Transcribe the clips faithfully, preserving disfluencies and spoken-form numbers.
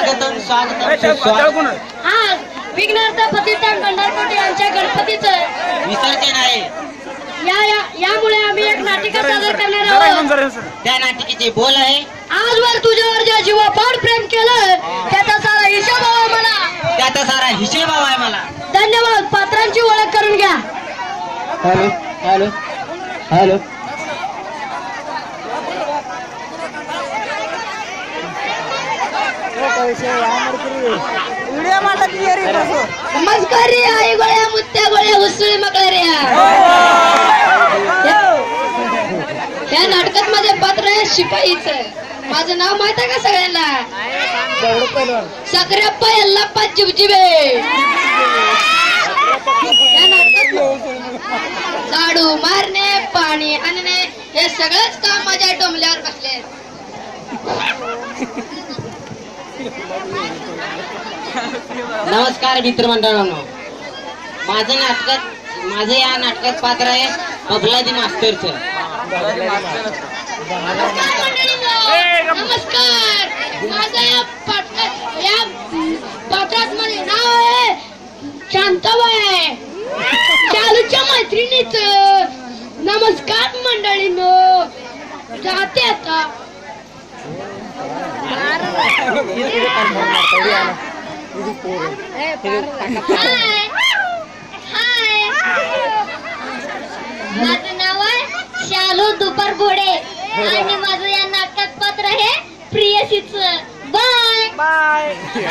स्वागतम स्वागतम आज विघ्नहर्ता प्रतिष्ठान भंडारकोटे यांच्या गणपतीचं विसर्जन आहे. या या यामुळे आम्ही एक नाटिका सादर करणार आहोत. त्या नाटिकेचे बोल आहे, आजवर तुझ्यावर ज्या जीवापाड प्रेम केलं त्याचा सारा हिशोब हवा मला. त्याचा सारा हिशेब हवा आहे मला. धन्यवाद. पात्रांची ओळख करून घ्या. हॅलो हॅलो हॅलो नमस्कार रे आई गोळ्या मुत्या गोळ्या हुसळी मकळ्या रे. या नाटकात माझे पात्र आहे शिपाईचं. माझं नाव माहित आहे का सगळ्यांना? साखरेप्पा यल्लाप्पा चिबचिबे. या नाटकात झाडू मारणे पाणी आणणे हे सगळंच काम माझ्या डोंबल्यावर बसले. नमस्कार मित्रमंडळांनो, माझं नाटकात माझं या नाटकात पात्र आहे बबलादी मास्तरचं. नमस्कार. माझं या पात्रात या पात्रात माझे नाव आहे शांताबाई, चालूच्या मैत्रिणीच. नमस्कार मंडळींनो, जाते आता. माझं नाव आहे शालू दुपार घोडे आणि माझं या नाटकात पात्र आहे प्रियसीच. Bye bye.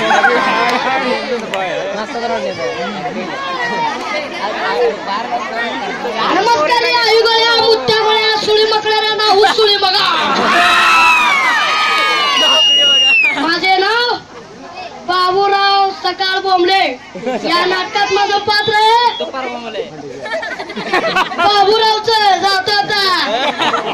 नमस्कार आई गोळ्या मुत्या गोळ्या सुळी मकळ्या ना हुसुळी बघा. माझे नाव बाबूराव सकाळ बोंबले. या नाटकात माझं पात्र आहे बाबूरावच. जातो आता.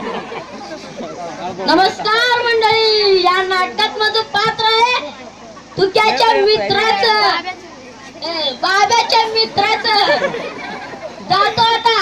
नमस्कार मंडळी, या नाटकात माझं पात्र आहे तुक्याच्या मित्राचं, बाब्याच्या मित्राचं. जातो आता.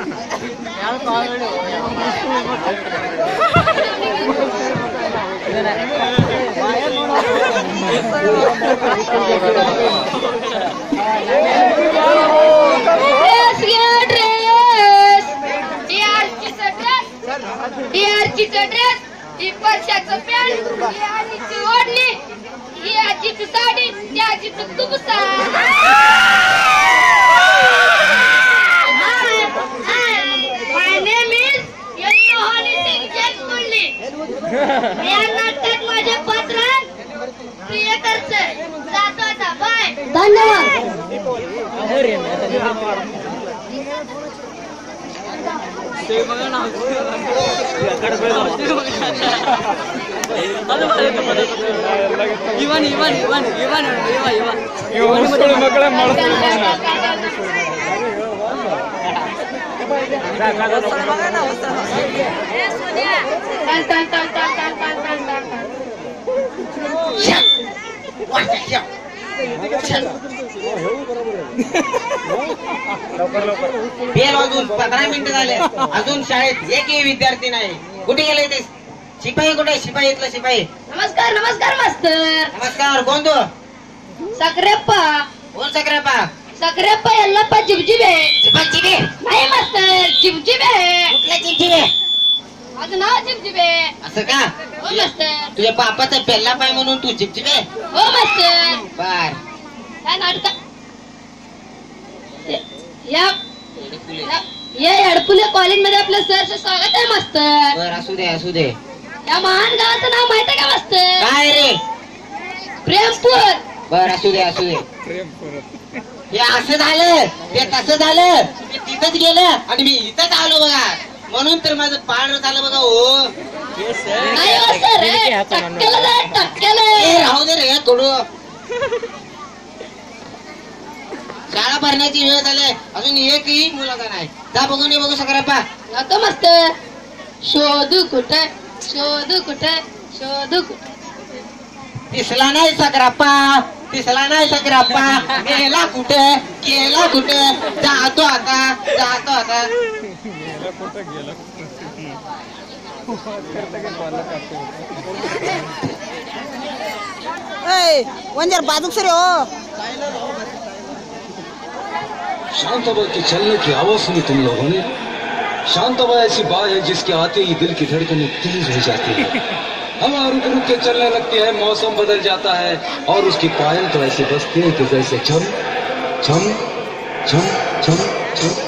डीआरचीचा ड्रेस, ही परशाचं पॅन्ट, ही आजीची ओढणी, ही आजीची साडी, ही आजीचं तुबसा. My name is Yohani Singh Jagmulli. या नाटकात माझे पात्र प्रियकरचं. जातो आता. बाय. धन्यवाद. Even even even even bell वाजून पंधरा मिनिटं झाले, अजून शाळेत एकही विद्यार्थी नाही. कुठे गेले ते शिपाई? कुठे शिपाई? इथलं शिपाई. नमस्कार नमस्कार मास्तर. नमस्कार. कोण तू? साखरेप्पा. कोण साखरेप्पा? साखरेप्पा यल्लाप्पा चिबचिबे. चिबचिबे नाही मास्तर, चिबचिबे. कुठला चिबचिबे? माझं नाव चिबचिबे. असं का? हो मास्तर. तुझ्या बापाचा पेल्ला पाय म्हणून तू चिबचिबे? हो मास्तर. बर. काय नाटक या या अडपुले कॉलेजमध्ये आपलं सरचं स्वागत आहे मास्तर. बर, असू दे असू दे. या महान गावाचं नाव माहित आहे का मास्तर? काय रे? प्रेमपूर. बर, असू दे असू दे. हे असं झालं, ते तसं झालं, मी तिथंच गेलं आणि मी इथंच आलो बघा. म्हणून तर माझं पांढर झालं बघा. हो नाही हो सर, टक्क्याला जा, टक्क्याला. राहू दे रे थोडं. शाळा भरण्याची वेळ झाली, अजून एकही मुलगा नाही. जा बघून ये बघू साखरेप्पा. नको मास्तर. शोधू कुठे शोधू कुठे शोधू कुठे. दिसला नाही साखरेप्पा, दिसला नाही साखरेप्पा. गेला कुठे गेला कुठे. जातो आता जातो आता. वंजर बाजूक सर हो. शांताबाई के चलने की आवाज सुनी तुम लोगों ने? शांताबाई ऐसी बात है जिसके आते ही दिल की धड़कनें तेज हो जाती है, हवा रुक रुक के चलने लगती है, मौसम बदल जाता है और उसकी पायल तो ऐसे बजती है कि जैसे छम छम छम छम छम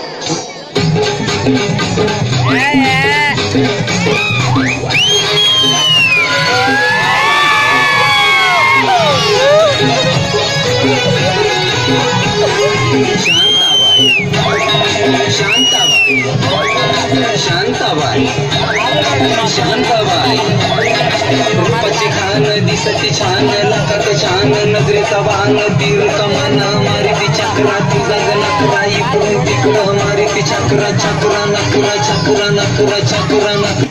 शांताबाई शांताबाई शांताबाई रूपाचे खान दिसते छान लाखात छान नजरेचा वाहन तीर कमान मारिती चक्रा तुझा नकरा इकडून तिकडं मारिती चक्रा चक्रा नकरा चक्रा नकरा चक्रा नकरा.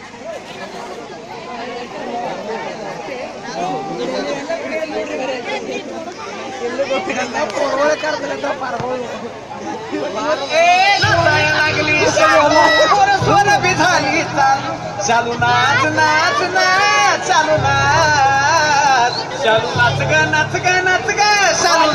चालू नाच नाच नाच चालू नाच चालू नाच ग नाच ग नाच ग चालू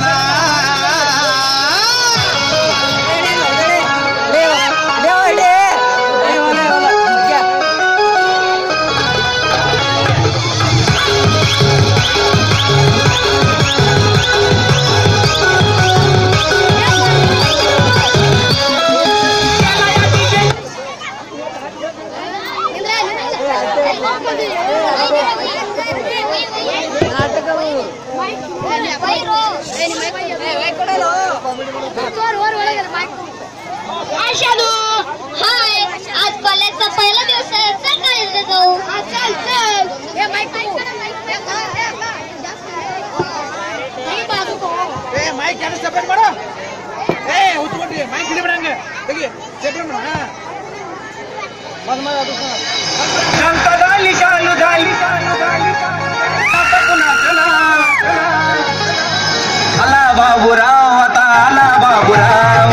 आशालू हाय, आज कॉलेजचा पहिला दिवस आहे. चल कॉलेजला जाऊ. चल चल. हे माईक ए माइक क्या सेपरेट करो. ए उठो माइक किधर बनाएंगे देखिए सेपरेट बना. हां मत मत दूसरा शांता गाली शालू गाली आला बाबूराव आता आला बाबूराव.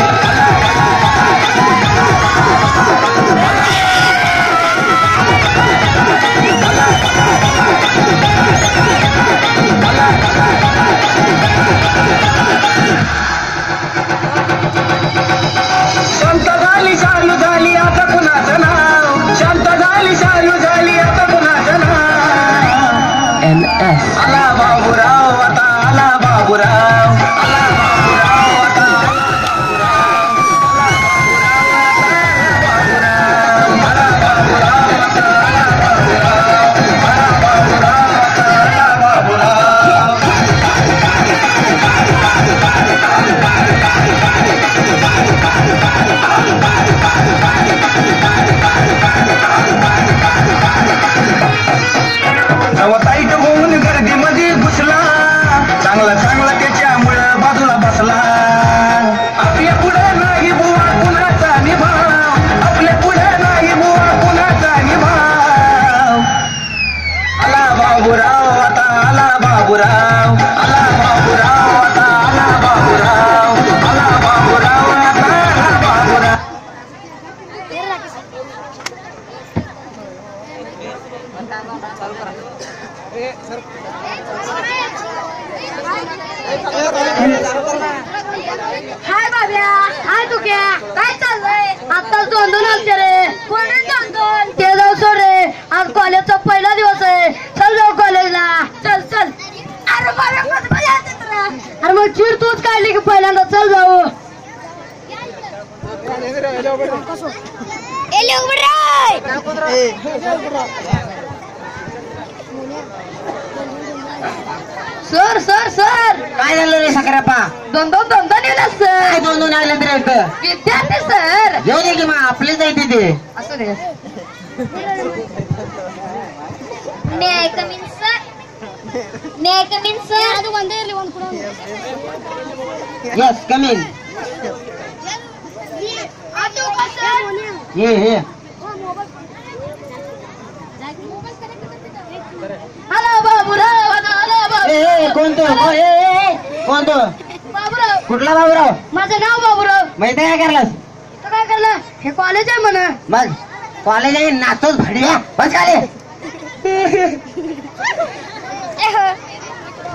शांत झाली शालू झाली आता कुणाचं नाव. शांत झाली शालू झाली आता कुणाचं नाव. एन एस आला बाबूराव आता आला बाबूराव. आला बाबूराव आता आला बाबूराव. आला बाबूराव आता आला बाबूराव. आला बाबूराव आता ताईट होऊन गर्दीमध्ये घुसला, चांगला चांगला त्याच्यामुळं बाजूला बसला. आपल्या पुढे नाही बुवा कुणाचा निभाव, आपल्या पुढे नाही बुवा कुणाचा निभाव. आला बाबूराव आता आला बाबूराव. आला बाबूराव आता आला बाबूराव. आला बाबूराव आता आला बाबूराव. हाय बाब्या, हाय तू क्या काय चाललंय? आताच दोन दोन आलते रे. कोणी दोन दोन? ते जाऊ सोड रे, आज कॉलेजचा पहिला दिवस आहे. चल जाऊ कॉलेजला. चल चल. अरे बाब्या कसं मजा येते तुला? अरे मग चिड तूच काढली की पहिल्यांदा. चल जाऊ. एले उभं राय. सर सर सर काय झालं रे सकरापा? दोन दोन दोन दोन येणार काय सर. दोन दोन आले तर इथं? विद्यार्थी सर. येऊ दे की मग आपलेच आहे तिथे. असू दे. May I come in sir. May I come in sir. ಅದು ಒಂದೇ ಇರಲಿ ಒಂದು ಕೂಡ. Yes come in. ಅದು ಸರ್. ये हे हॅलो बाबूराव. हॅलो ए, ए, कोण तो? को- ए, ए, ए, कोण तो? बाबूराव. कुठला बाबूराव? माझं नाव बाबूराव. माहिती काय करलास? तर काय करलं? हे कॉलेज आहे म्हणा. मग कॉलेज आहे नाचतोच भाडीया बस खाली.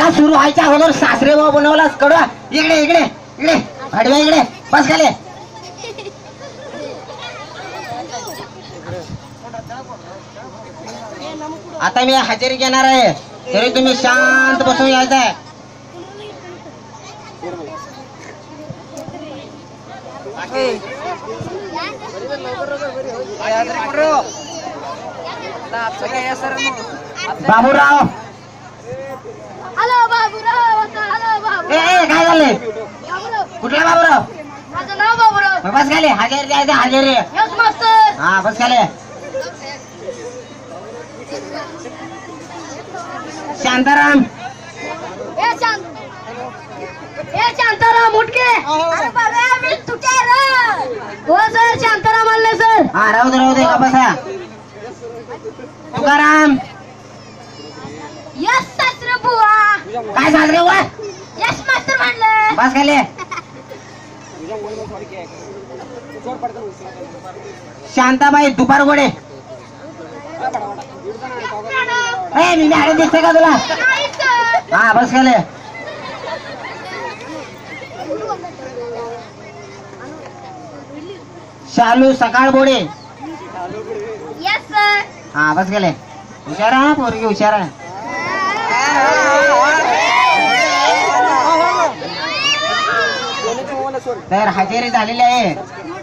शाळा सुरू व्हायच्या अगोदर सासरे भाऊ बनवलास कडवा. इकडे इकडे इकडे आडव्या इकडे बस खाली. आता मी हजेरी घेणार आहे तरी तुम्ही शांत बसून यायचं आहे. बाबूराव. हॅलो बाबूराव. हॅलो बाबू. ए ए, काय झालंय? बाबूराव. कुठला बाबूराव? माझं नाव बाबूराव. बस खाली. हजेरी द्यायचं हजेरी. यस मास्तर. हा बस खाली. शांताराम. ए शांत ए शांताराम उठ के. अरे बाबा मी तुझ्या रे. हो सर शांताराम आले सर. हा राहू दे राहू दे का बसा. तुकाराम. यस सासरे बुवा. काय साजरे वा. यस मास्तर म्हणलं. बस खाली. शांताबाई दुपार गोडे. ए मी मॅडम दिसते का तुला? नाही सर. हा बस खाली. शालू सकाळ बोडे. Yes sir. हा बस गेले. हुशार आहे पोरगी हुशार आहे. तर हजेरी झालेली आहे.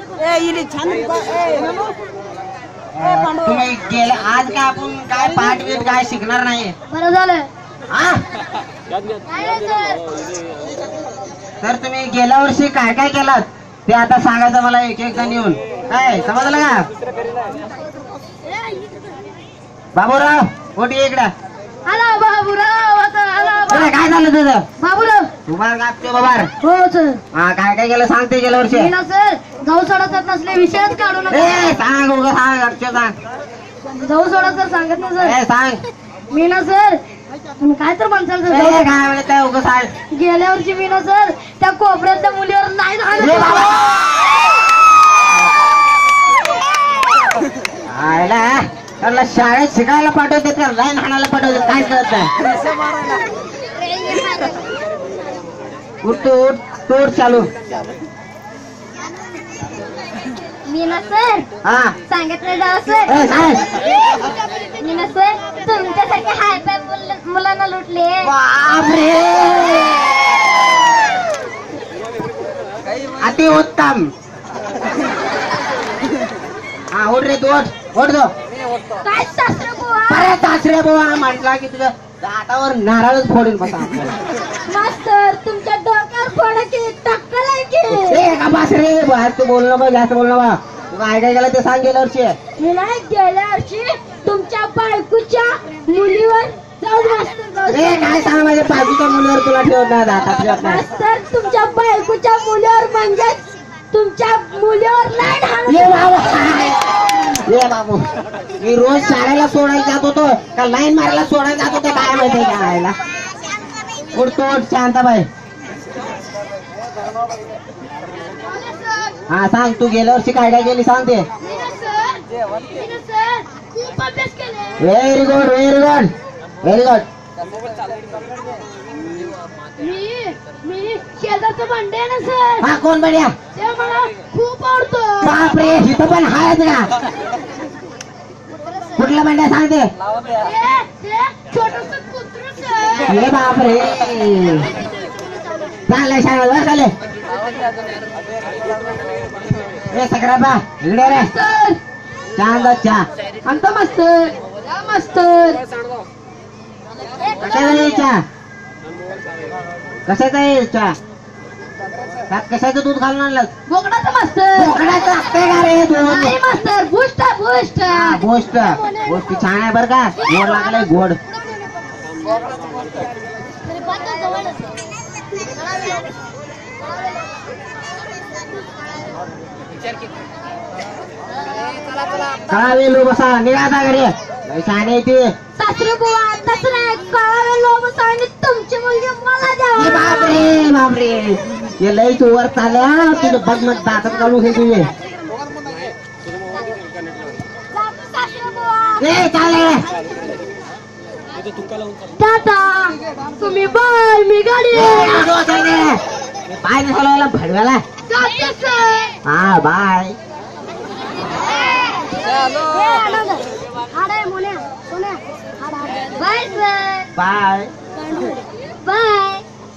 तुम्ही गेले आज काय आपण काय पाठ बीट काय शिकणार नाही. बरं झालं. हा नाही सर. तर तुम्ही गेल्या वर्षी काय काय केलात ते आता सांगायचं मला एक एक जण येऊन. काय समजलं का? बाबूराव ओटी इकडे. हॅलो बाबूराव. आता हॅलो अरे, काय झालं तुझं? बाबूराव. तुम्हाला गापते बाबार. हो सर. हा काय काय केलं सांगते गेल्या वर्षी. मी ना सर जाऊ सोडत नसले विषयच काढू नका. ए सांग उगा सांग अक्षर सांग. जाऊ सोडा सर सांगत ना सर. ए सांग. मी ना सर काय तर म्हणसाल ए, सर. काय म्हणत आहे उगा सांग. गेल्या वर्षी मी ना सर त्या कोपऱ्यातल्या मुलीवर नाही ए, झालं. बाबा. आयला त्याला शाळेत शिकायला पाठवतात का लाईन हाणायला पाठवतात काय कळत नाही. उठ तू उठ तोड चालू. मी ना सर हा सांगितलं जाऊ सर. ए सांग. मी ना सर तुमच्यासारखे हाय फाय मुलांना लुटले. बापरे अति उत्तम. हा उठ रे तू उठ उठ दो. काय सासरे बुवा. अरे सासरे बुवा म्हटला की तुझ्या दातावर नारळच फोडून बसा. मास्तर तुमच्या डोक्यावर फोडा की टक्कल आहे की. ए का बास रे बाहेर तू बोल नको जास्त बोल नका. तू काय काय केलं ते सांग गेल्या वर्षी. मी नाही गेल्या वर्षी तुमच्या बायकोच्या मुलीवर जाऊ मास्तर जाऊ. ए काय सांग माझ्या बाजूच्या मुलीवर तुला ठेवत नाही दातात ठेवत नाही. मास्तर तुमच्या बायकोच्या मुलीवर म्हणजे तुमच्या मुलीवर लाईट ये बाबू ये बाबू मी रोज शाळेला सोडायला जात होतो का लाईन मारायला सोडायला जात होतो काय माहिती काय व्हायला. उठतो उठ शांताबाई. हा सांग तू गेल्या वर्षी काय काय केली सांग ते. खूप अभ्यास केले. Very good very good very good. मी मी शेजारचं भांडे आहे ना सर. हा कोण बढिया. ते मला खूप आवडतो. बापरे इथं पण हायच का. कुठला बंड्या सांगते. छोटस कुत्र सर. ये बापरे चाललंय शाळेला चाले. ए सक्राबा इकडे रे. सर चहा चहा आमचा मास्तर मास्तर. कशाचा आहे चहा कशाचा आहे चहा. त्यात कशाचं दूध घालून आणलं. बोकडाचं मास्तर. बोकडाचं असतंय का रे दूध. नाही मास्तर बुष्ट बुष्ट. हा, गोष्ट गोष्ट छान आहे बर का. गोड लागलंय गोड. काय वेलो बसा निघाता घरी छान आहे ते. सासरे बुवा तसं नाही कळावे लोक सांगितले तुमची मुलगी मला ए द्यावा. बापरे बापरे हे लई तू वर चालल्या तुझं बघ मग दातात काढू हे तुझे. सासरे बुवा. ए चाले टाटा तुम्ही बाय मी गाडी बाय झाला भडव्याला हा बाय बाय बाय बाय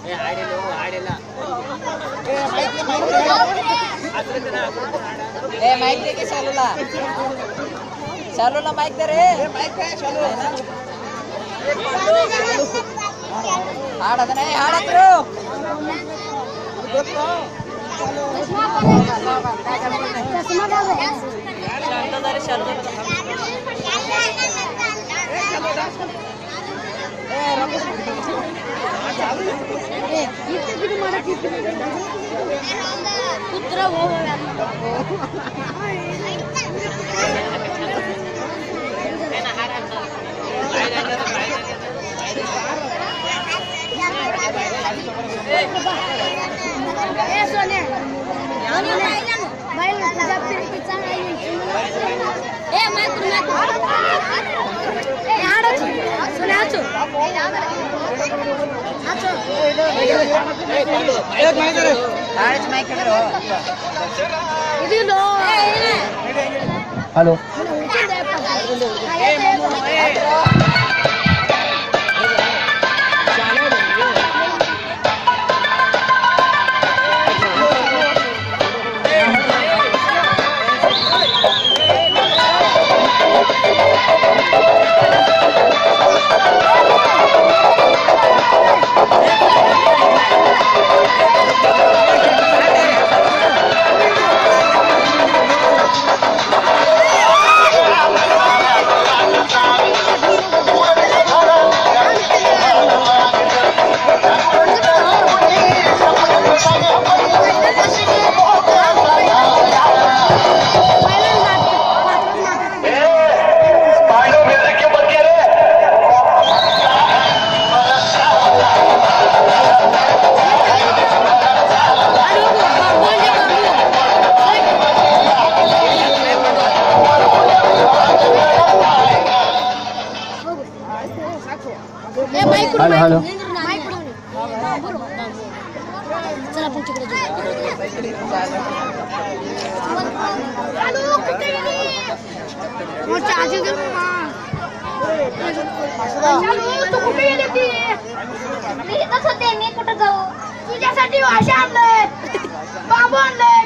ए माइक दे के चालूला चालूला माइक दे रे माइक काय चालू हाडत नाही हाडत रो शांत जरा शांत ए रमेश कुत्रा वो हॅलो हॅलो हॅलो चला आपण तिकडे मी इथंच होते मी कुठं जाऊ तुझ्यासाठी वाशा आणलंय बाबू आणलंय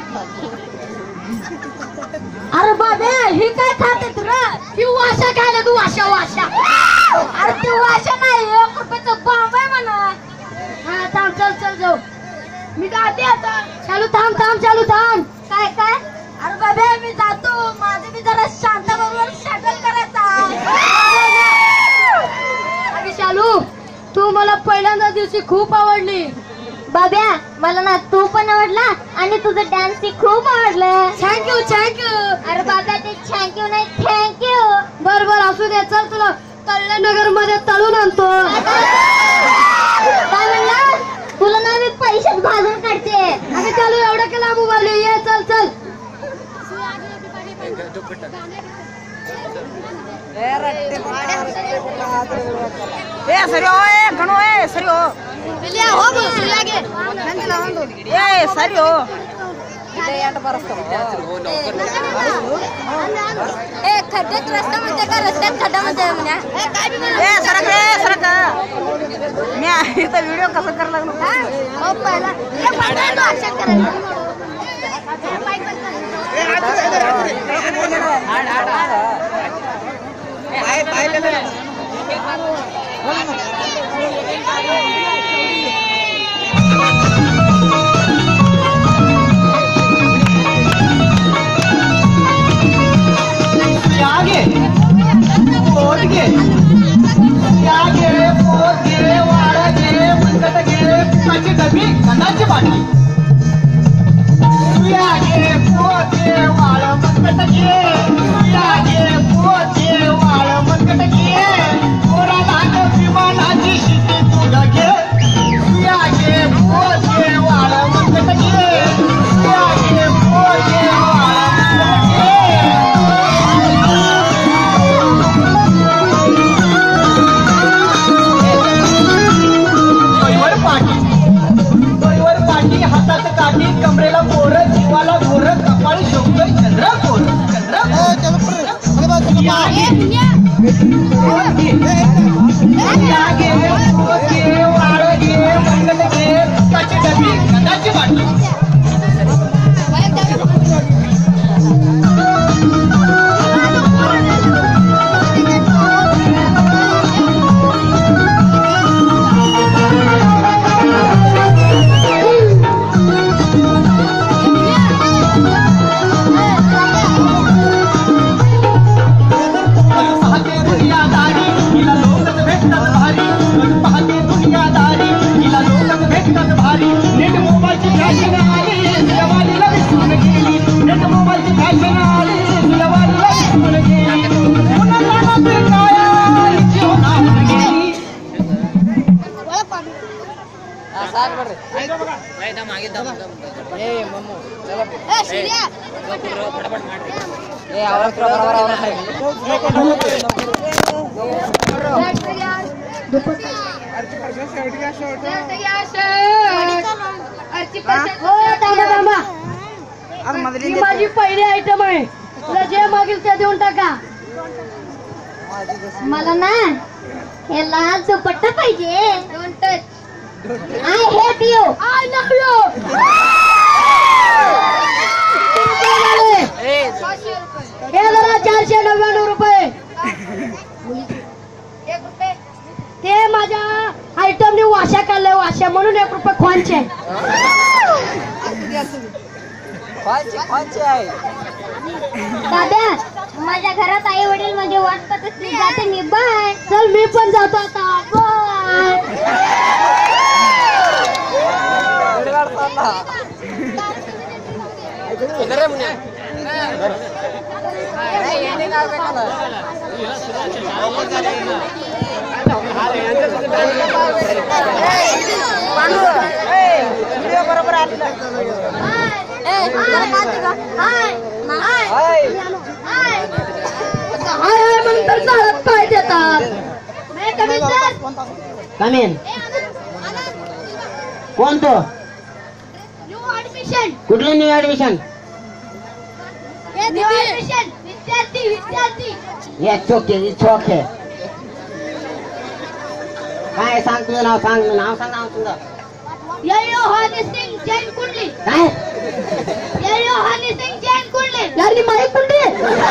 अरे बाबे ही काय खाते तुला ही वाशा खायला तू वाशा वाशा अरे तू वाशा नाही एक रुपयाचं बांब आहे म्हणा हा थांब चल चल जाऊ मी जाते आता चालू थांब थांब चालू थांब काय काय अरे बाबे मी जातो माझे मी जरा शांता बरोबर शटल करायचा अरे चालू तू मला पहिल्यांदा दिवशी खूप आवडली बाब्या मला ना तू पण आवडला आणि तुझं डान्स खूप आवडलं थँक्यू थँक्यू अरे बाबा ते थँक्यू नाही थँक्यू बर बर असू दे चल तुला कल्याणनगर मध्ये तळून आणतो काय म्हणला तुला ना मी पैशात भाजून काढते अरे चालू एवढं केला मोबाईल ये चल चल ए सरी ओ ए गणो ए सरी ओ बिलिया ಹೋಗು ಸರಿಯಾಗಿ ನಂದಿಲ್ಲ ಒಂದು ए सरी ओ इथे याट बरसतो ए खड्ड्यात रस्ता म्हणते का रस्त्यात खड्डा म्हणते म्हणे ए काय बी ए सरक रे सरक मी इथं व्हिडिओ कसं करायला लागलो हो पहिला ए पहिला तो अक्षर करायचा माईक बंद कर हाड हाड हाड पाय पाय ले आगे पोट गे आगे पोट गे वाडा गे मुंडट गे पिकाची डबी कणाची बाटली आगे पोट गे वाळ मुंडट गे आगे पोट गे वाळ मुंडट गे ओरा लाग विमानाची शिटी तुला गे आगे पोट गे वाळ मुंडट गे आगे पोट गे वाळ मुंडट गे ही माझी पहिली आयटम आहे. तुला जे मागेल ते देऊन टाका. मला ना हे लाल दुपट्टा पाहिजे. Don't touch. I hate you. I love you. हे जरा चारशे नव्याण्णव रुपये. ते माझ्या आयटमने वाशा काढलाय. वाशा म्हणून एक रुपये खोनचे. दादा माझ्या घरात आई वडील म्हणजे वाट पाहत असतील. जाते मी. बाय. चल मी पण जातो आता. बाय. बरोबर हाय म्हणून तर चालत पाय देतात. कमेन कोण तो? ऍडमिशन. कुठलं न्यू ऍडमिशन? ऍडमिशन. विद्यार्थी विद्यार्थी. Yes okay it's okay. काय सांग तुझं नाव? सांग नाव सांग. नाव तुझं ययो हनी सिंग जैन कुंडली. काय? ययो हनी सिंग जैन कुंडली. यार नी माही कुंडली.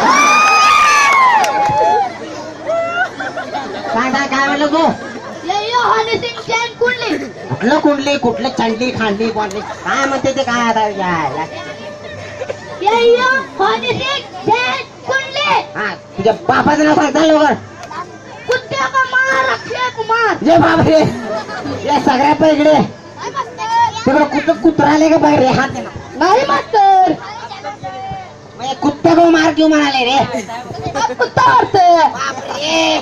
काय काय काय म्हणलं तू? ययो हनी सिंग जैन कुंडली. कुठलं कुंडली? कुठलं चंडी खांडी कोंडली काय म्हणते ते? काय आता यायला? ययो हनी सिंग जैन कुंडली. हा तुझ्या बापाचं नाव सांगता लवकर. कुत्त्या का मार अक्षय कुमार. जे बाप रे या सगळ्या पैकडे तिकडं कुठं कुत्रा आले का बाहेर रे? हात दे ना. नाही मास्तर. म्हणजे कुत्त्या को मार क्यों म्हणाले रे? कुत्ता मारते. बापरे.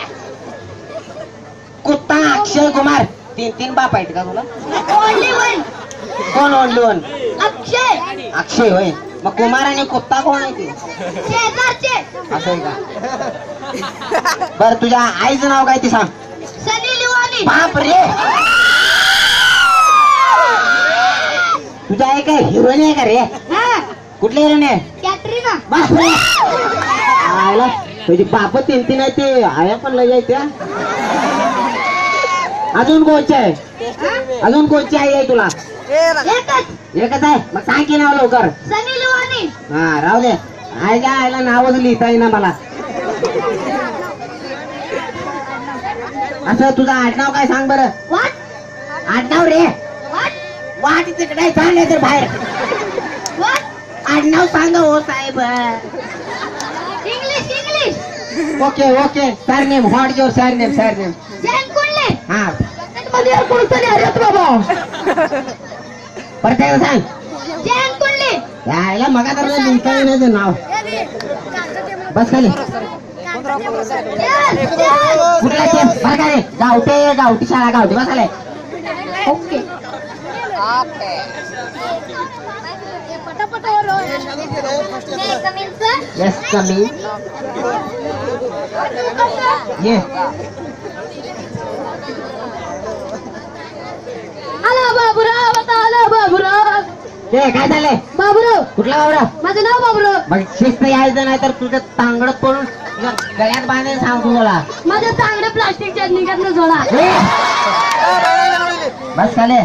कुत्ता अक्षय कुमार. तीन तीन बाप आहेत का तुला? Only one. कोण ओनली वन? अक्षय. अक्षय होय. मग कुमार आणि कुत्ता कोण आहे ते? शेजारचे. असं आहे का? बर तुझ्या आईचं नाव काय ते सांग. सनी लिवानी. बाप रे. तुझ्या आई काय हिरोईन आहे का रे? हा कुठली हिरोईन आहे? कॅटरीना. बाप रे. आयला तुझी बाप तीन तीन आहे ते आया पण लय त्या. अजून कोणची आहे? अजून कोणची आई आहे तुला? एकच. एकच आहे. मग सांग की नाव लवकर. सनी लिवानी. हा राहू दे. आईच्या आईला नावच लिहिता येईना मला. असं तुझं आडनाव काय सांग बरं? व्हॉट आडनाव रे. व्हॉट वाट तिकडे सांग तर बाहेर. व्हॉट आडनाव सांग हो साहेब. English English. Okay okay. Surname. What your surname? Surname Jain कुंडली. हा मध्ये यार कोणतं नाही अरे बाबा. परत एकदा सांग. जैन कुंडली. यायला मगा तर लिहिता येईल ते नाव. बस खाली. कुठला ते? बरं का रे? गावठे गावठी शाळा गावठी. बस खाली. ओके. पटापट येस कमी. ये आला बाबूराव. आता आला बाबूराव. ते काय झालंय? बाबूराव. कुठला बाबरा? माझं नाव बाबूराव. मग शिस्त यायचं नाही तर तुझं तांगड पडून गळ्यात बांधेल सांगतो तुला. माझ्या चांगल्या प्लास्टिकच्या निघत जोडा. बस खाले.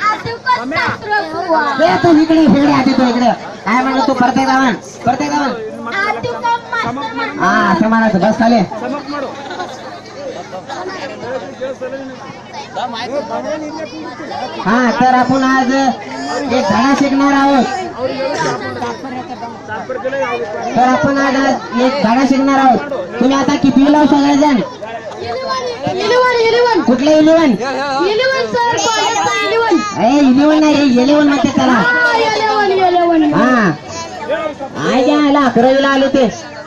ए, तू इकडे इकडे आधी तू इकडे काय म्हणलं तू परत एकदा म्हण परत एकदा म्हण. हा असं म्हणायचं. बस खाले. हा तर आपण आज एक धडा शिकणार आहोत. तर आपण आज एक धडा शिकणार आहोत. तुम्ही आता किती लाव सगळेजण? इलेवन इलेवन कुठले इलेवन? इलेवन सर कॉलेजचा इलेवन. ए इलेवन नाही इलेवन म्हणते त्याला. इलेवन इलेवन हा आहे द्यायला अकरावीला आले ते.